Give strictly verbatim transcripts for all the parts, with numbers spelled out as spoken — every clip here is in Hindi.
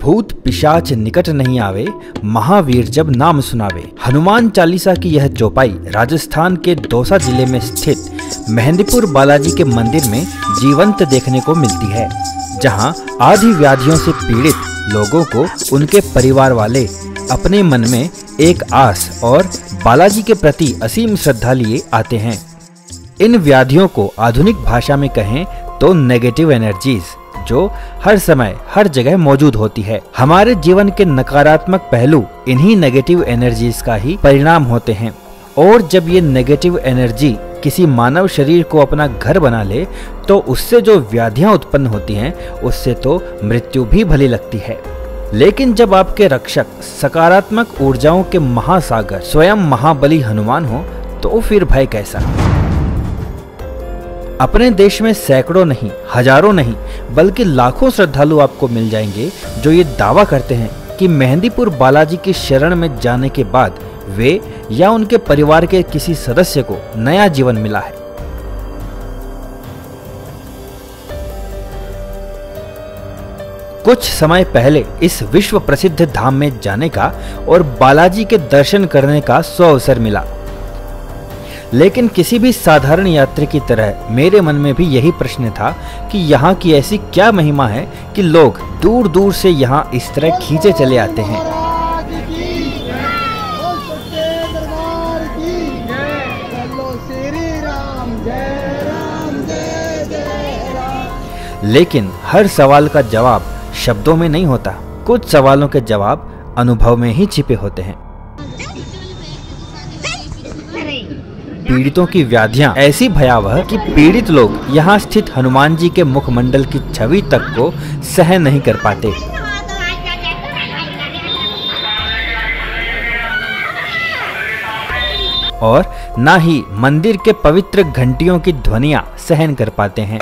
भूत पिशाच निकट नहीं आवे, महावीर जब नाम सुनावे। हनुमान चालीसा की यह चौपाई राजस्थान के दौसा जिले में स्थित मेहंदीपुर बालाजी के मंदिर में जीवंत देखने को मिलती है, जहां आदि व्याधियों से पीड़ित लोगों को उनके परिवार वाले अपने मन में एक आस और बालाजी के प्रति असीम श्रद्धा लिए आते हैं। इन व्याधियों को आधुनिक भाषा में कहें तो नेगेटिव एनर्जीज, जो हर समय हर जगह मौजूद होती है। हमारे जीवन के नकारात्मक पहलू इन्हीं नेगेटिव एनर्जीज का ही परिणाम होते हैं, और जब ये नेगेटिव एनर्जी किसी मानव शरीर को अपना घर बना ले तो उससे जो व्याधियां उत्पन्न होती हैं उससे तो मृत्यु भी भली लगती है। लेकिन जब आपके रक्षक सकारात्मक ऊर्जाओं के महासागर स्वयं महाबली हनुमान हो तो फिर भय कैसा। अपने देश में सैकड़ों नहीं, हजारों नहीं, बल्कि लाखों श्रद्धालु आपको मिल जाएंगे जो ये दावा करते हैं कि मेहंदीपुर बालाजी की शरण में जाने के बाद वे या उनके परिवार के किसी सदस्य को नया जीवन मिला है। कुछ समय पहले इस विश्व प्रसिद्ध धाम में जाने का और बालाजी के दर्शन करने का सुअवसर मिला, लेकिन किसी भी साधारण यात्री की तरह मेरे मन में भी यही प्रश्न था कि यहाँ की ऐसी क्या महिमा है कि लोग दूर दूर से यहाँ इस तरह खींचे चले आते हैं। लेकिन हर सवाल का जवाब शब्दों में नहीं होता, कुछ सवालों के जवाब अनुभव में ही छिपे होते हैं। पीड़ितों की व्याधियां ऐसी भयावह कि पीड़ित लोग यहाँ स्थित हनुमान जी के मुखमंडल की छवि तक को सहन नहीं कर पाते। और न ही मंदिर के पवित्र घंटियों की ध्वनियां सहन कर पाते हैं।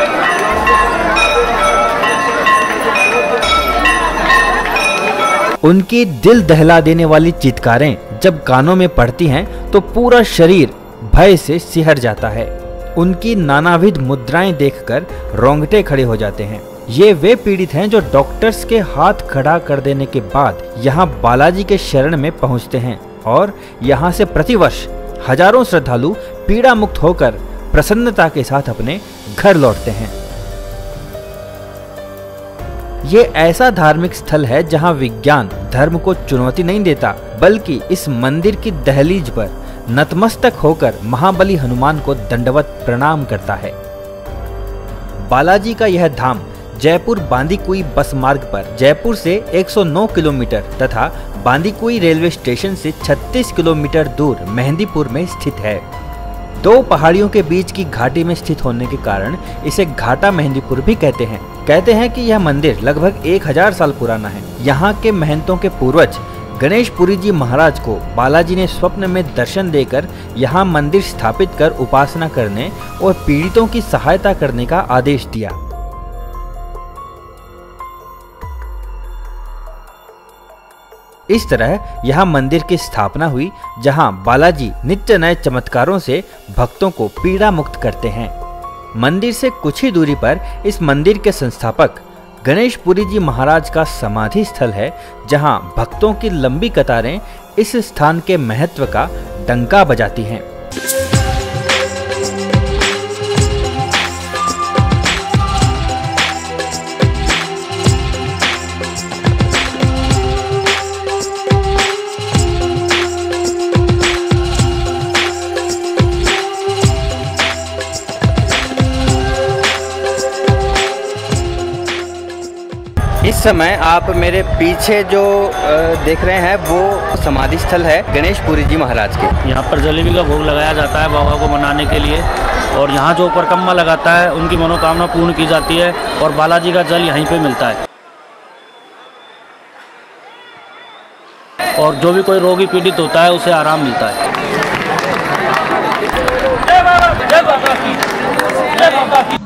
उनकी दिल दहला देने वाली चित्कारें जब कानों में पड़ती हैं तो पूरा शरीर भय से सिहर जाता है। उनकी नानाविध मुद्राएं देखकर रोंगटे खड़े हो जाते हैं। ये वे पीड़ित हैं जो डॉक्टर्स के हाथ खड़ा कर देने के बाद यहाँ बालाजी के शरण में पहुँचते हैं, और यहाँ से प्रतिवर्ष हजारों श्रद्धालु पीड़ा मुक्त होकर प्रसन्नता के साथ अपने घर लौटते हैं। ये ऐसा धार्मिक स्थल है जहाँ विज्ञान धर्म को चुनौती नहीं देता, बल्कि इस मंदिर की दहलीज पर नतमस्तक होकर महाबली हनुमान को दंडवत प्रणाम करता है। बालाजी का यह धाम जयपुर बांदीकुई बस मार्ग पर जयपुर से एक सौ नौ किलोमीटर तथा बांदीकुई रेलवे स्टेशन से छत्तीस किलोमीटर दूर मेहंदीपुर में स्थित है। दो पहाड़ियों के बीच की घाटी में स्थित होने के कारण इसे घाटा मेहंदीपुर भी कहते हैं। कहते हैं कि यह मंदिर लगभग एक हजार साल पुराना है। यहाँ के महंतों के पूर्वज गणेशपुरी जी महाराज को बालाजी ने स्वप्न में दर्शन देकर यहाँ मंदिर स्थापित कर उपासना करने और पीड़ितों की सहायता करने का आदेश दिया। इस तरह यहाँ मंदिर की स्थापना हुई, जहाँ बालाजी नित्य नए चमत्कारों से भक्तों को पीड़ा मुक्त करते हैं। मंदिर से कुछ ही दूरी पर इस मंदिर के संस्थापक गणेशपुरी जी महाराज का समाधि स्थल है, जहां भक्तों की लंबी कतारें इस स्थान के महत्व का डंका बजाती हैं। इस समय आप मेरे पीछे जो देख रहे हैं वो समाधि स्थल है गणेशपुरी जी महाराज के। यहाँ पर जलेबी का भोग लगाया जाता है बाबा को मनाने के लिए, और यहाँ जो परिक्रमा लगाता है उनकी मनोकामना पूर्ण की जाती है, और बालाजी का जल यहीं पे मिलता है। और जो भी कोई रोगी पीड़ित होता है उसे आराम मिलता है। जय बाबा, जय बाबा की, जय बाबा की।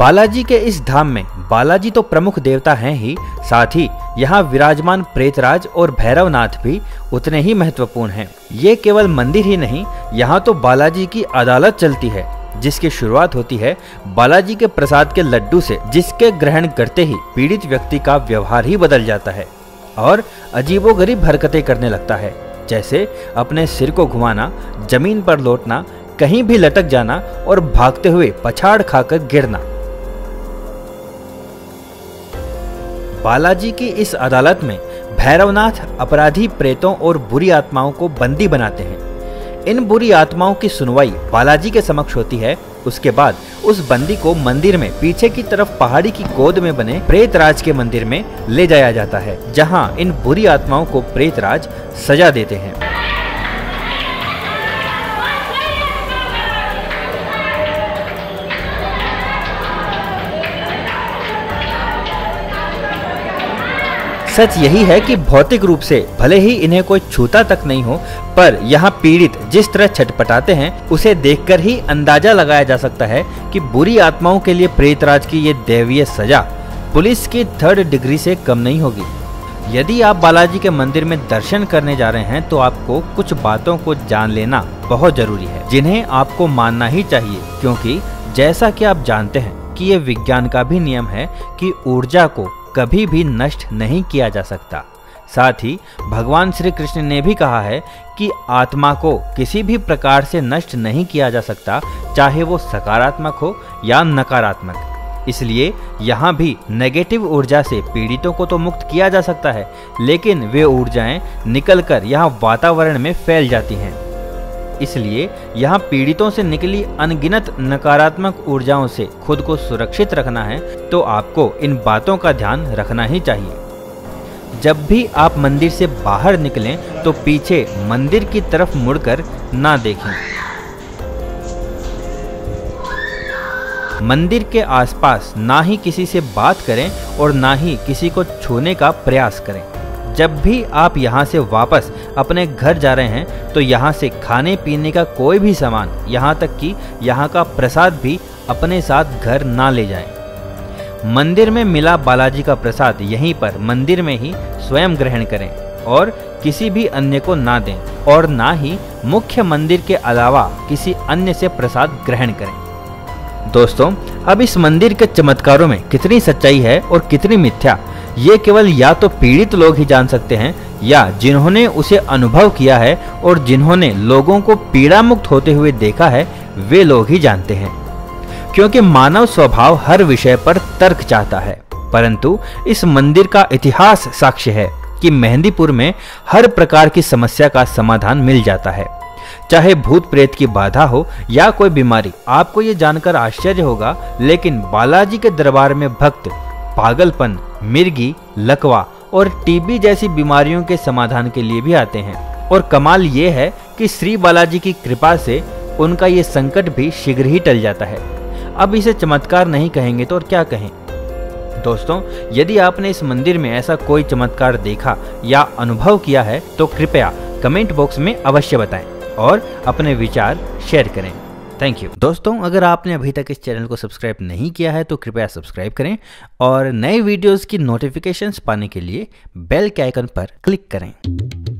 बालाजी के इस धाम में बालाजी तो प्रमुख देवता हैं ही, साथ ही यहाँ विराजमान प्रेतराज और भैरवनाथ भी उतने ही महत्वपूर्ण हैं। ये केवल मंदिर ही नहीं, यहाँ तो बालाजी की अदालत चलती है, जिसकी शुरुआत होती है बालाजी के प्रसाद के लड्डू से, जिसके ग्रहण करते ही पीड़ित व्यक्ति का व्यवहार ही बदल जाता है और अजीबोगरीब हरकतें करने लगता है, जैसे अपने सिर को घुमाना, जमीन पर लौटना, कहीं भी लटक जाना और भागते हुए पछाड़ खाकर गिरना। बालाजी की इस अदालत में भैरवनाथ अपराधी प्रेतों और बुरी आत्माओं को बंदी बनाते हैं। इन बुरी आत्माओं की सुनवाई बालाजी के समक्ष होती है। उसके बाद उस बंदी को मंदिर में पीछे की तरफ पहाड़ी की गोद में बने प्रेतराज के मंदिर में ले जाया जाता है, जहां इन बुरी आत्माओं को प्रेतराज सजा देते हैं। सच यही है कि भौतिक रूप से भले ही इन्हें कोई छूता तक नहीं हो, पर यहाँ पीड़ित जिस तरह छटपटाते हैं उसे देखकर ही अंदाजा लगाया जा सकता है कि बुरी आत्माओं के लिए प्रेतराज की ये दैवीय सजा पुलिस की थर्ड डिग्री से कम नहीं होगी। यदि आप बालाजी के मंदिर में दर्शन करने जा रहे हैं तो आपको कुछ बातों को जान लेना बहुत जरूरी है, जिन्हें आपको मानना ही चाहिए, क्योंकि जैसा कि आप जानते हैं कि ये विज्ञान का भी नियम है कि ऊर्जा को कभी भी नष्ट नहीं किया जा सकता। साथ ही भगवान श्री कृष्ण ने भी कहा है कि आत्मा को किसी भी प्रकार से नष्ट नहीं किया जा सकता, चाहे वो सकारात्मक हो या नकारात्मक। इसलिए यहाँ भी नेगेटिव ऊर्जा से पीड़ितों को तो मुक्त किया जा सकता है, लेकिन वे ऊर्जाएं निकलकर यहाँ वातावरण में फैल जाती हैं। इसलिए यहाँ पीड़ितों से निकली अनगिनत नकारात्मक ऊर्जाओं से खुद को सुरक्षित रखना है, तो आपको इन बातों का ध्यान रखना ही चाहिए। जब भी आप मंदिर से बाहर निकलें तो पीछे मंदिर की तरफ मुड़कर ना देखें। मंदिर के आसपास ना ही किसी से बात करें और ना ही किसी को छूने का प्रयास करें। जब भी आप यहाँ से वापस अपने घर जा रहे हैं तो यहाँ से खाने पीने का कोई भी सामान, यहाँ तक कि यहाँ का प्रसाद भी अपने साथ घर ना ले जाएं। मंदिर में मिला बालाजी का प्रसाद यहीं पर मंदिर में ही स्वयं ग्रहण करें और किसी भी अन्य को ना दें, और ना ही मुख्य मंदिर के अलावा किसी अन्य से प्रसाद ग्रहण करें। दोस्तों, अब इस मंदिर के चमत्कारों में कितनी सच्चाई है और कितनी मिथ्या, ये केवल या तो पीड़ित लोग ही जान सकते हैं, या जिन्होंने उसे अनुभव किया है और जिन्होंने लोगों को पीड़ा मुक्त होते हुए देखा है वे लोग ही जानते हैं। क्योंकि मानव स्वभाव हर विषय पर तर्क चाहता है, परंतु इस मंदिर का इतिहास साक्ष्य है कि मेहंदीपुर में हर प्रकार की समस्या का समाधान मिल जाता है, चाहे भूत प्रेत की बाधा हो या कोई बीमारी। आपको ये जानकर आश्चर्य होगा, लेकिन बालाजी के दरबार में भक्त पागलपन, मिर्गी, लकवा और टीबी जैसी बीमारियों के समाधान के लिए भी आते हैं। और कमाल ये है कि श्री बालाजी की कृपा से उनका ये संकट भी शीघ्र ही टल जाता है। अब इसे चमत्कार नहीं कहेंगे तो और क्या कहें। दोस्तों, यदि आपने इस मंदिर में ऐसा कोई चमत्कार देखा या अनुभव किया है तो कृपया कमेंट बॉक्स में अवश्य बताएं और अपने विचार शेयर करें। Thank you. दोस्तों, अगर आपने अभी तक इस चैनल को सब्सक्राइब नहीं किया है तो कृपया सब्सक्राइब करें और नए वीडियोस की नोटिफिकेशंस पाने के लिए बेल के आइकन पर क्लिक करें।